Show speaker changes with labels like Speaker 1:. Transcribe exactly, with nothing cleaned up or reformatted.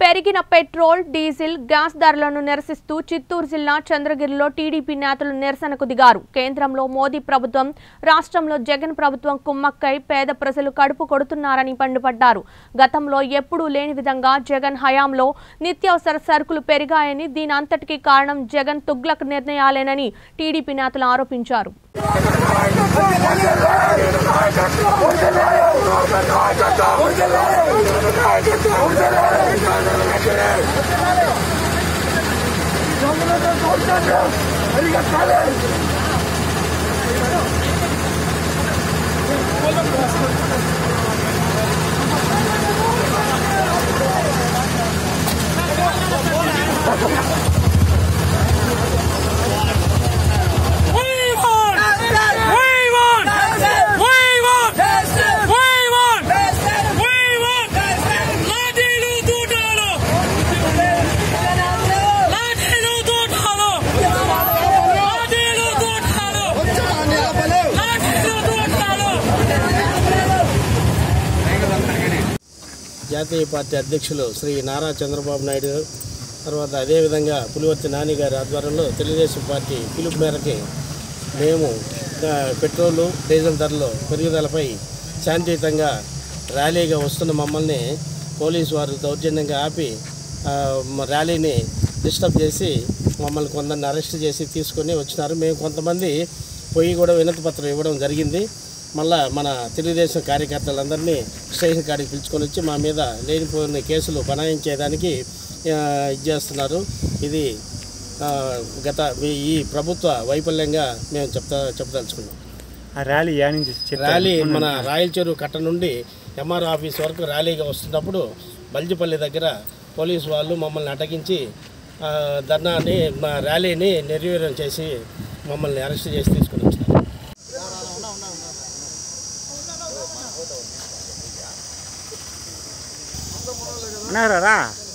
Speaker 1: పెరిగిన petrol diesel gas ధరలను నిరసిస్తూ చిత్తూరు జిల్లా చంద్రగిరిలో టీడీపీ నేతలు నిరసనకు దిగారు. కేంద్రంలో మోదీ ప్రభుత్వం, రాష్ట్రంలో జగన్ ప్రభుత్వం కుమ్మక్కై పేద ప్రజలు కడుపు కొడుతున్నారని మండిపడ్డారు. గతంలో ఎప్పుడూ లేని విధంగా జగన్ హయాంలో నిత్యావసర సరుకులు పెరిగాయని, దీని అంతటికీ కారణం జగన్ తుగ్లక్ నిర్ణయాలేనని టీడీపీ నేతలు ఆరోపించారు.
Speaker 2: జాతీయ పార్టీ అధ్యక్షులు శ్రీ నారా చంద్రబాబు నాయుడు తర్వాత అదేవిధంగా పులివర్తి నాని గారి ఆధ్వర్యంలో తెలుగుదేశం పార్టీ పిలుపు మేరకి మేము పెట్రోలు డీజిల్ ధరలు పెరుగుదలపై శాంతియుతంగా ర్యాలీగా వస్తున్న మమ్మల్ని పోలీసు వారు దౌర్జన్యంగా ఆపి ర్యాలీని డిస్టర్బ్ చేసి మమ్మల్ని కొందరిని అరెస్ట్ చేసి తీసుకొని వచ్చినారు. మేము కొంతమంది పోయి కూడా వినతి పత్రం ఇవ్వడం జరిగింది. మళ్ళా మన తెలుగుదేశం కార్యకర్తలందరినీ స్టేషన్ కాడికి పిలుచుకొని వచ్చి మా మీద లేనిపోయిన కేసులు బనాయించేదానికి ఇది చేస్తున్నారు. ఇది గత ఈ ప్రభుత్వ వైఫల్యంగా మేము చెప్తా చెప్పదలుచుకున్నాం.
Speaker 3: ర్యాలీ
Speaker 2: ర్యాలీ మన రాయల చెరువు కట్ట నుండి ఎంఆర్ ఆఫీస్ వరకు ర్యాలీగా వస్తున్నప్పుడు బల్జిపల్లి దగ్గర పోలీసు వాళ్ళు మమ్మల్ని అటగించి ధర్నాని మా ర్యాలీని నిర్వీర్యం చేసి మమ్మల్ని అరెస్ట్ చేసి తీసుకొని వచ్చినారు.
Speaker 3: రా